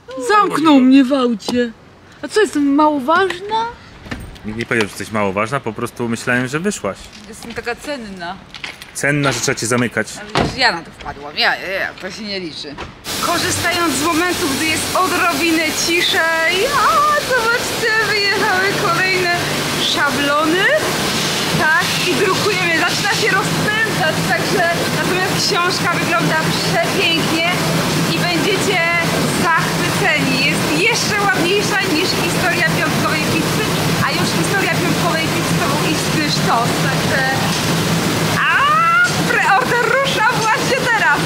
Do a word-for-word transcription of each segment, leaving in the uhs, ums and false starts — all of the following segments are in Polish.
Zamknął mnie w aucie. A co, jestem mało ważna? Nikt nie powiedział, że jesteś mało ważna, po prostu myślałem, że wyszłaś. Jestem taka cenna. Cenna, że trzeba cię zamykać. Ale wiesz, ja na to wpadłam, ja, ja, ja, to się nie liczy. Korzystając z momentu, gdy jest odrobinę ciszej, a zobaczcie, wyjechały kolejne szablony. Tak, i drukujemy, zaczyna się rozpędzać, także natomiast książka wygląda przepięknie i będziecie zachwyceni. Jest jeszcze ładniejsza niż historia piątkowej pizzy, a już historia piątkowej pizzy to był istny sztos, także... A preorder rusza właśnie teraz!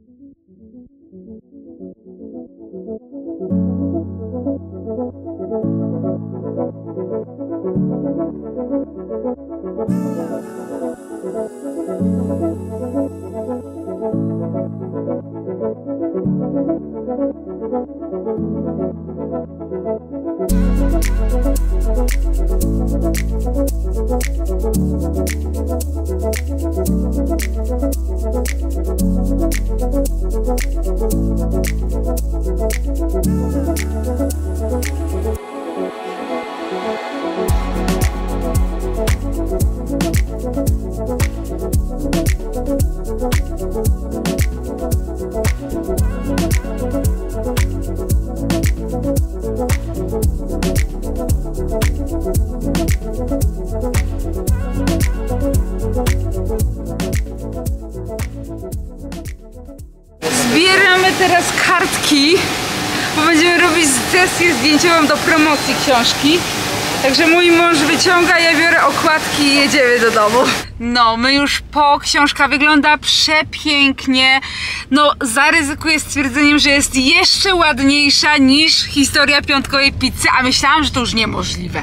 Zbieramy teraz kartki, bo będziemy robić sesję zdjęciową do promocji książki. Także mój mąż wyciąga, ja biorę okładki i jedziemy do domu. No, my już po, książka wygląda przepięknie. No, zaryzykuję stwierdzeniem, że jest jeszcze ładniejsza niż historia piątkowej pizzy, a myślałam, że to już niemożliwe.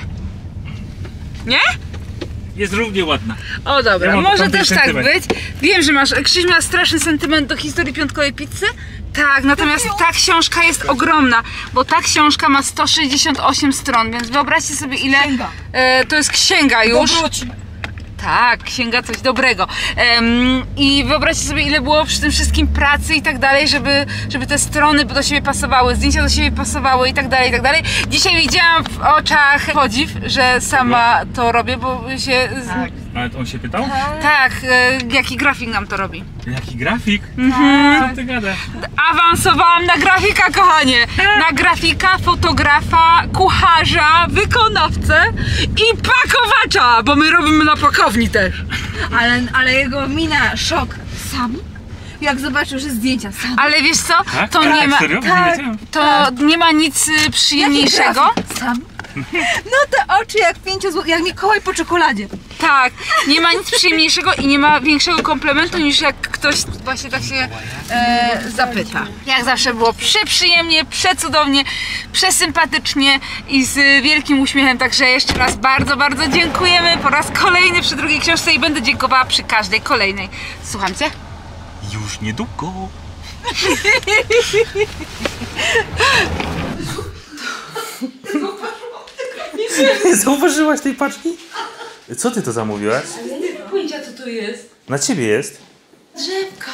Nie? Jest równie ładna. O dobra, ja może też tak być. Wiem, że masz, Krzyś ma straszny sentyment do historii piątkowej pizzy. Tak, natomiast ta książka jest ogromna, bo ta książka ma sto sześćdziesiąt osiem stron, więc wyobraźcie sobie ile... E, to jest księga już. Dobroci. Tak, księga coś dobrego. Um, I wyobraźcie sobie ile było przy tym wszystkim pracy i tak dalej, żeby, żeby te strony do siebie pasowały, zdjęcia do siebie pasowały i tak dalej, i tak dalej. Dzisiaj widziałam w oczach podziw, że sama to robię, bo się... Tak. Ale on się pytał? Tak, e, jaki grafik nam to robi. Jaki grafik? Mhm. Co ty gadasz? Awansowałam na grafika, kochanie! Na grafika, fotografa, kucharza, wykonawcę i pakowacza, bo my robimy na pakowni też. Ale, ale jego mina, szok. Sam? Jak zobaczył, że zdjęcia sam. Ale wiesz co? Tak? To nie ma, Serio? tak, to nie ma nic y, przyjemniejszego. Sam? No te oczy jak pięcio zł, jak Mikołaj po czekoladzie. Tak, nie ma nic przyjemniejszego i nie ma większego komplementu niż jak ktoś właśnie tak się e, zapyta. Jak zawsze było przeprzyjemnie, przecudownie, przesympatycznie i z wielkim uśmiechem, także jeszcze raz bardzo, bardzo dziękujemy po raz kolejny przy drugiej książce i będę dziękowała przy każdej kolejnej. Słucham cię? Już niedługo. Nie zauważyłaś tej paczki? Co ty to zamówiłaś? Ja nie mam pojęcia co to jest. Na ciebie jest. Drzewka.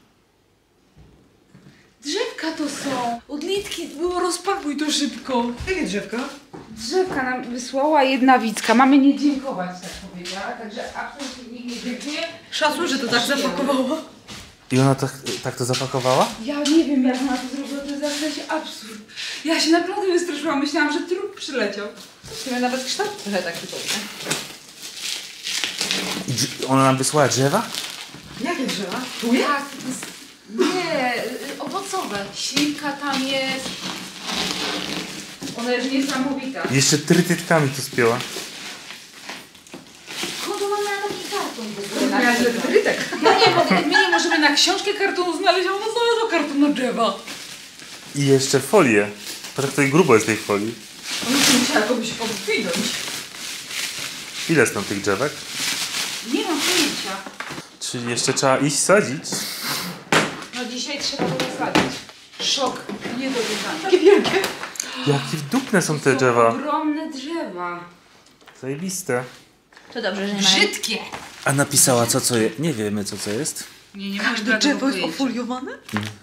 Drzewka to są. Odlitki, było rozpakuj to szybko. Jakie drzewka? Drzewka nam wysłała jedna widzka. Mamy nie dziękować, tak powiedziała. Także absolutnie nikt nie dziękuję. Szacun, że to tak zapakowała. I ona tak, tak to zapakowała? Ja nie wiem jak ona to zrobiła, to jest jakiś absurd. Ja się naprawdę wystraszyłam, myślałam, że trup przyleciał. W sumie nawet kształt trochę taki podobny. I drz- ona nam wysłała drzewa? Jakie drzewa? Tu jest? Tak, to jest... Nie, y, owocowe. Śliwka tam jest. Ona jest niesamowita. Jeszcze trytytkami to spięła. Skąd ona miała taki karton w ogóle? Ja źle trytek. Ja nie mogę, my nie możemy na książkę kartonu znaleźć, a ona znalazła karton na drzewa. I jeszcze folię. Patrz jak tutaj grubo jest tej folii. Ona się musiała jakoś podwinąć. Ile są tych drzewek? Nie mam pojęcia. Czyli jeszcze trzeba iść sadzić? No dzisiaj trzeba to zasadzić. Szok, nie do wyznania. Jakie wielkie. Jakie wdupne są te drzewa. Ogromne drzewa. Zajebiste. To dobrze, że nie ma. Brzydkie. A napisała co co jest? Nie wiemy co co jest. Nie, nie Każde drzewo jest ofoliowane?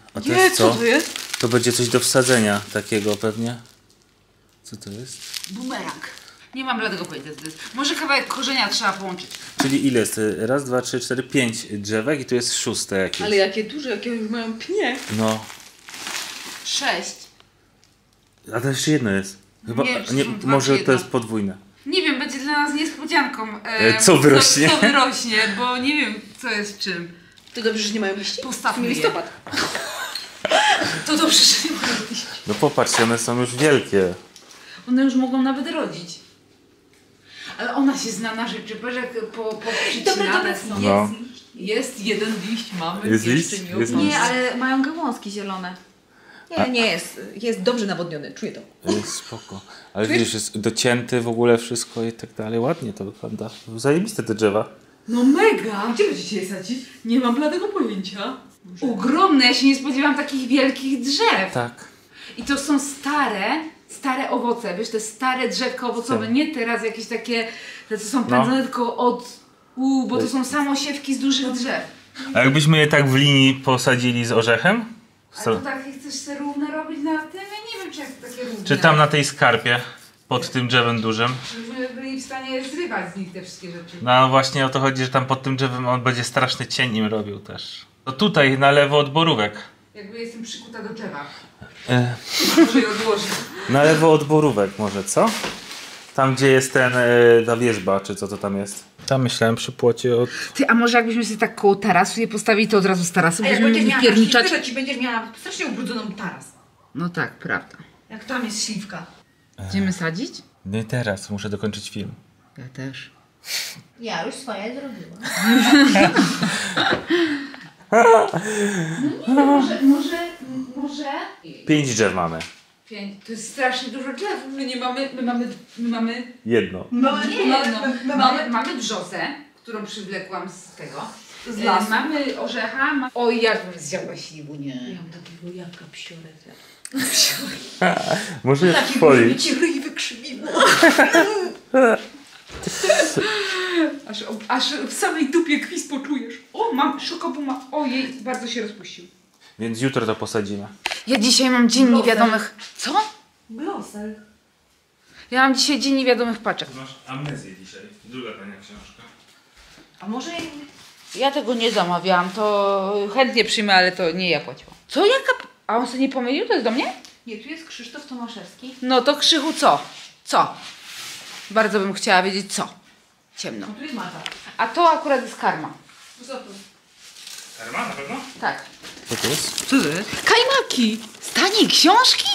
A to Nie, jest co co? to jest? To będzie coś do wsadzenia takiego pewnie. Co to jest? Bumerang. Nie mam bladego pojęcia, co to jest. Może kawałek korzenia trzeba połączyć. Czyli ile jest? Raz, dwa, trzy, cztery, pięć drzewek i tu jest szóste jakieś. Ale jakie duże, jakie już mają pnie. No. Sześć. A to jeszcze jedno jest. Chyba, Nie wiem, czy nie, są dwa, może czy to jedno. jest podwójne. Nie wiem, będzie dla nas niespodzianką. E, co wyrośnie? Co, co wyrośnie, bo nie wiem, co jest czym. To dobrze, że nie mają liści. Postawmy je. Listopad. To dobrze, że nie mają liści. No popatrzcie, one są już wielkie. One już mogą nawet rodzić. Ale ona się zna na rzeczy, patrz jak po, po przycinane są. No. Jest jeden liść, mamy Jest jeszcze liść? nie Jest oglądamy. Nie, ale mają gałązki zielone. Nie, nie jest. Jest dobrze nawodniony, czuję to. Jest spoko. Ale widzisz, jest docięty w ogóle wszystko i tak dalej. Ładnie to wygląda. Zajebiste te drzewa. No mega! Gdzie będziecie je sadzić? Nie mam bladego pojęcia. Ogromne, ja się nie spodziewałam takich wielkich drzew. Tak. I to są stare, stare owoce, wiesz, te stare drzewka owocowe, Tak. nie teraz jakieś takie, te co są pędzone tylko od, u, bo to są samosiewki z dużych drzew. A jakbyśmy je tak w linii posadzili z orzechem? A to tak chcesz se równe robić na tym? Ja nie wiem, czy jak takie równe. Czy tam na tej skarpie? Pod tym drzewem dużym? Żebyśmy byli w stanie zrywać z nich te wszystkie rzeczy. No właśnie o to chodzi, że tam pod tym drzewem on będzie straszny cień im robił też. To tutaj na lewo od borówek. Jakby jestem przykuta do drzewa. E, Może je odłożę. na lewo od borówek może, co? Tam gdzie jest ten, e, ta wierzba, czy co to tam jest? Tam myślałem przy płocie od... Ty, a może jakbyśmy sobie tak koło tarasu je postawili, to od razu z tarasu A jak byśmy będziesz mogli miała pierniczać? śliwkę, to ci będziesz miała strasznie ubrudzoną taras. No tak, prawda. Jak tam jest śliwka. Będziemy sadzić? Nie teraz, muszę dokończyć film. Ja też. Ja już swoje zrobiłam. No może, może, może... Pięć drzew mamy. Pięć. To jest strasznie dużo drzew. My nie mamy, my mamy, my mamy... Jedno. No Nie, no, mamy, mamy brzozę, którą przywlekłam z tego. Z E, lasu. Mamy orzecha. Ma... Oj, jakbym zjadła śliwunię. Ja mam takiego jaka psiorę. Może jest w Takiego folii. ci ryj wykrzywiło. Aż, aż w samej dupie kwis poczujesz. O, mam szokobuma. Ojej, bardzo się rozpuścił. Więc jutro to posadzimy. Ja dzisiaj mam dzień Blosem. niewiadomych... Co? Blosel. Ja mam dzisiaj dzień niewiadomych paczek. Masz amnezję dzisiaj. Druga tania książka. A może... Ja tego nie zamawiałam, to chętnie przyjmę, ale to nie ja płaciłam. Co, jaka... A on sobie nie pomylił? To jest do mnie? Nie, tu jest Krzysztof Tomaszewski. No to Krzychu co? Co? Bardzo bym chciała wiedzieć co. Ciemno. No tu jest Mata. A to akurat jest karma. Co tu? Karma na pewno? Tak. Co to jest? Co to jest? Kajmaki! Z taniej książki?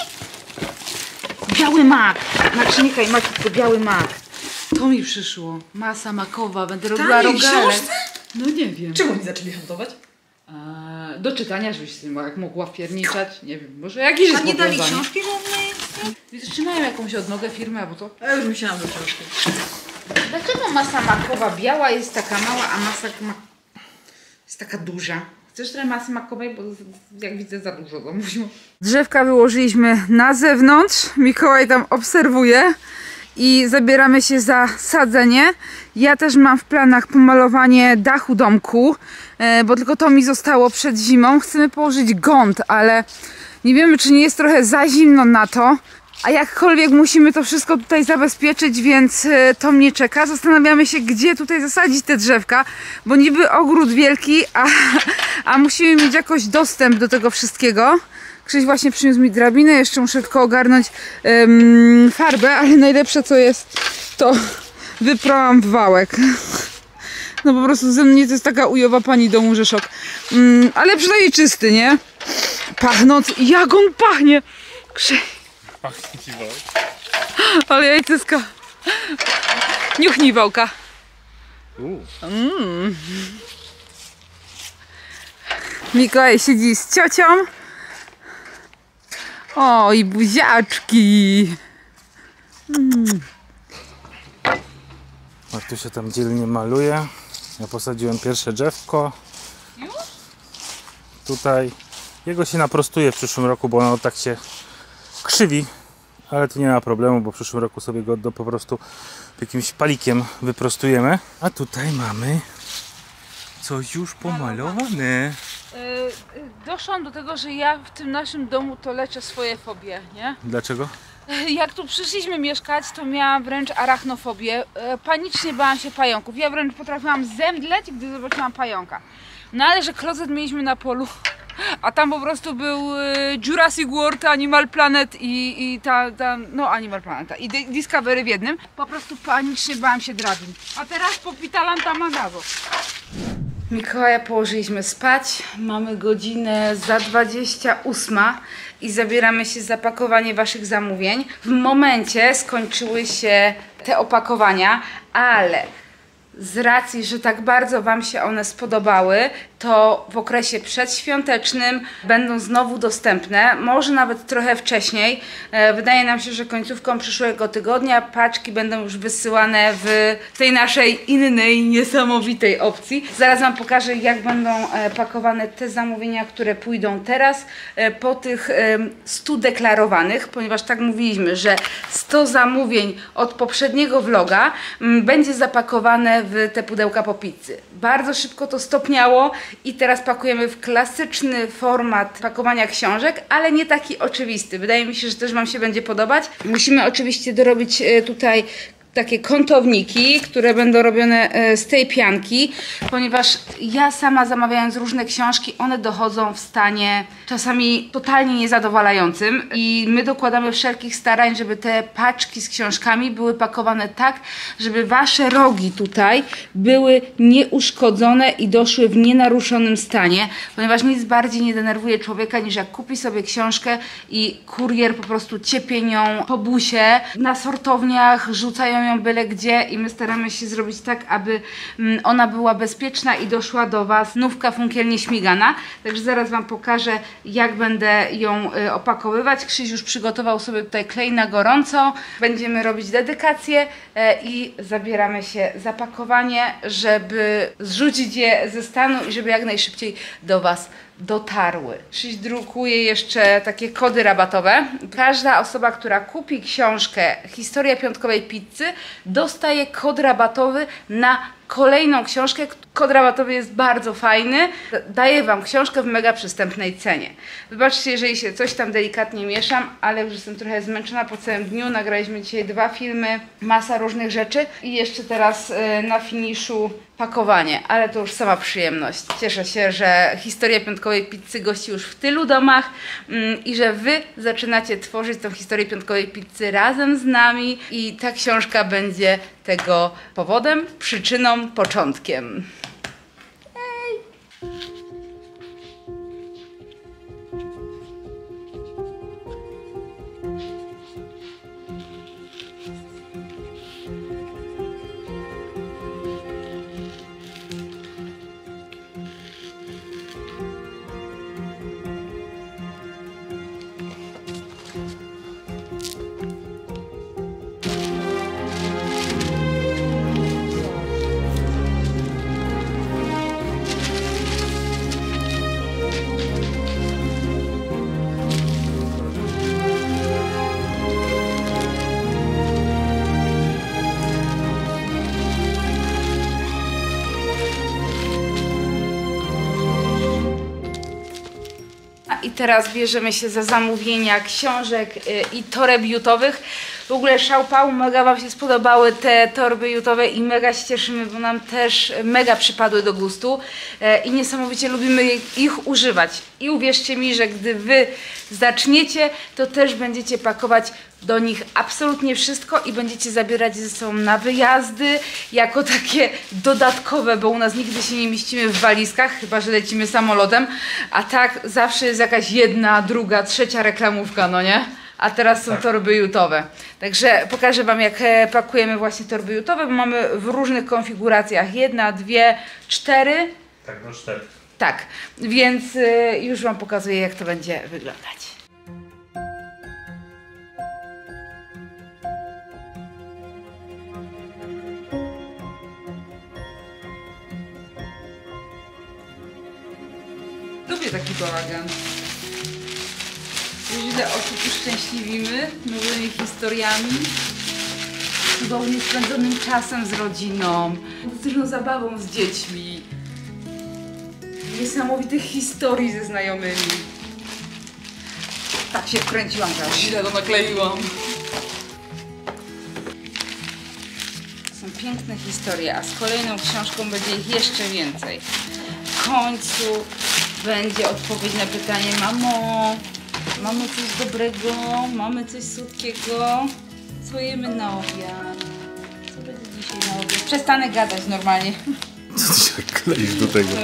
Biały mak. Znaczy nie kajmaki, tylko biały mak. To mi przyszło. Masa makowa. Będę robiła Taniej rogale. książce? No nie wiem. Czemu mi zaczęli handlować? Eee, do czytania, żebyś sobie jak mogła wpierniczać. Nie wiem, może jakieś A jest nie dali powiązanie. książki żadnej? Wiesz, czy mają jakąś odnogę firmy albo co? Ja już myślałam, że książki. Dlaczego masa makowa biała jest taka mała, a masa ma... jest taka duża? Chcesz trochę masy makowej, bo jak widzę za dużo zamówiło. Drzewka wyłożyliśmy na zewnątrz. Mikołaj tam obserwuje i zabieramy się za sadzenie. Ja też mam w planach pomalowanie dachu domku, e, bo tylko to mi zostało przed zimą. Chcemy położyć gąd, ale nie wiemy, czy nie jest trochę za zimno na to. A jakkolwiek musimy to wszystko tutaj zabezpieczyć, więc e, to mnie czeka. Zastanawiamy się, gdzie tutaj zasadzić te drzewka, bo niby ogród wielki, a, a musimy mieć jakoś dostęp do tego wszystkiego. Krzyś właśnie przyniósł mi drabinę, jeszcze muszę tylko ogarnąć em, farbę, ale najlepsze co jest, to wyprałam w wałek. No po prostu ze mnie to jest taka ujowa pani domu, że szok. Mm, ale przynajmniej czysty, nie? Pachnąc, jak on pachnie! Krzyś. Pachnie ci wałek. Ale jajcyska. Niuchnij wałka. Mm. Mikołaj siedzi z ciocią. O, i buziaczki. Mm. Martusia tam dzielnie maluje. Ja posadziłem pierwsze drzewko. Tutaj. Jego się naprostuje w przyszłym roku, bo ono tak się krzywi. Ale to nie ma problemu, bo w przyszłym roku sobie go do, po prostu jakimś palikiem wyprostujemy. A tutaj mamy coś już pomalowane. Doszłam do tego, że ja w tym naszym domu to leczę swoje fobie, nie? Dlaczego? Jak tu przyszliśmy mieszkać, to miałam wręcz arachnofobię. Panicznie bałam się pająków. Ja wręcz potrafiłam zemdleć, gdy zobaczyłam pająka. No ale że klozet mieliśmy na polu, a tam po prostu był Jurassic World, Animal Planet i, i ta, ta, no Animal Planet i Discovery w jednym. Po prostu panicznie bałam się drabin. A teraz popitalam tam magazo. Mikołaja położyliśmy spać, mamy godzinę za dwadzieścia ósma i zabieramy się za pakowanie waszych zamówień. W momencie skończyły się te opakowania, ale z racji, że tak bardzo wam się one spodobały, to w okresie przedświątecznym będą znowu dostępne, może nawet trochę wcześniej. Wydaje nam się, że końcówką przyszłego tygodnia paczki będą już wysyłane w tej naszej innej, niesamowitej opcji. Zaraz wam pokażę, jak będą pakowane te zamówienia, które pójdą teraz po tych stu deklarowanych, ponieważ tak mówiliśmy, że sto zamówień od poprzedniego vloga będzie zapakowane w te pudełka po pizzy. Bardzo szybko to stopniało i teraz pakujemy w klasyczny format pakowania książek, ale nie taki oczywisty. Wydaje mi się, że też wam się będzie podobać. Musimy oczywiście dorobić tutaj takie kątowniki, które będą robione z tej pianki, ponieważ ja sama zamawiając różne książki, one dochodzą w stanie czasami totalnie niezadowalającym i my dokładamy wszelkich starań, żeby te paczki z książkami były pakowane tak, żeby wasze rogi tutaj były nieuszkodzone i doszły w nienaruszonym stanie, ponieważ nic bardziej nie denerwuje człowieka, niż jak kupi sobie książkę i kurier po prostu ciepie nią po busie, na sortowniach rzucają ją byle gdzie i my staramy się zrobić tak, aby ona była bezpieczna i doszła do was nówka funkielnie śmigana. Także zaraz wam pokażę, jak będę ją opakowywać. Krzyś już przygotował sobie tutaj klej na gorąco. Będziemy robić dedykację i zabieramy się za pakowanie, żeby zrzucić je ze stanu i żeby jak najszybciej do was dotarły. Krzyś drukuje jeszcze takie kody rabatowe. Każda osoba, która kupi książkę Historia piątkowej pizzy, dostaje kod rabatowy na kolejną książkę. Kod rabatowy jest bardzo fajny. Daję wam książkę w mega przystępnej cenie. Wybaczcie, jeżeli się coś tam delikatnie mieszam, ale już jestem trochę zmęczona po całym dniu. Nagraliśmy dzisiaj dwa filmy, masa różnych rzeczy i jeszcze teraz yy, na finiszu pakowanie, ale to już sama przyjemność. Cieszę się, że Historia piątkowej pizzy gości już w tylu domach yy, i że wy zaczynacie tworzyć tą historię piątkowej pizzy razem z nami i ta książka będzie tego powodem, przyczyną, początkiem. I teraz bierzemy się za zamówienia książek i toreb jutowych. W ogóle szałpał, mega wam się spodobały te torby jutowe i mega się cieszymy, bo nam też mega przypadły do gustu i niesamowicie lubimy ich używać. I uwierzcie mi, że gdy wy zaczniecie, to też będziecie pakować do nich absolutnie wszystko i będziecie zabierać ze sobą na wyjazdy jako takie dodatkowe, bo u nas nigdy się nie mieścimy w walizkach, chyba że lecimy samolotem, a tak zawsze jest jakaś jedna, druga, trzecia reklamówka, no nie? A teraz są tak. torby jutowe. Także pokażę wam, jak pakujemy właśnie torby jutowe, bo mamy w różnych konfiguracjach. Jedna, dwie, cztery. Tak, no cztery. Tak, więc y, już wam pokazuję, jak to będzie wyglądać. Lubię taki bałagan. Źle osób uszczęśliwimy nowymi historiami, cudownie spędzonym czasem z rodziną, fantastyczną zabawą z dziećmi. niesamowitych historii ze znajomymi. Tak się wkręciłam, że źle to nakleiłam. Są piękne historie, a z kolejną książką będzie ich jeszcze więcej. W końcu będzie odpowiedź na pytanie: mamo, mamy coś dobrego, mamy coś słodkiego, co jemy na obiad? Co będzie dzisiaj na obiad? Przestanę gadać normalnie. Co ty się kleisz do tego?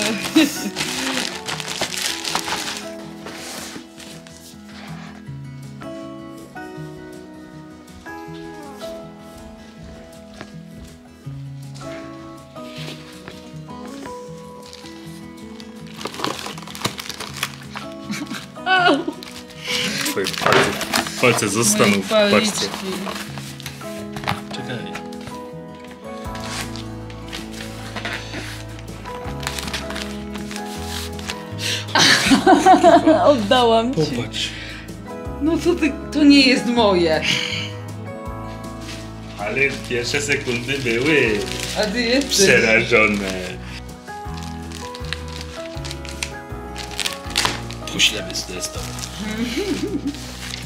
Twoje palce, palce zostaną w paczce. Czekaj. Oddałam ci. Popatrz. No to ty, to nie jest moje. Ale pierwsze sekundy były A ty jesteś. przerażone. Poślemy z testu.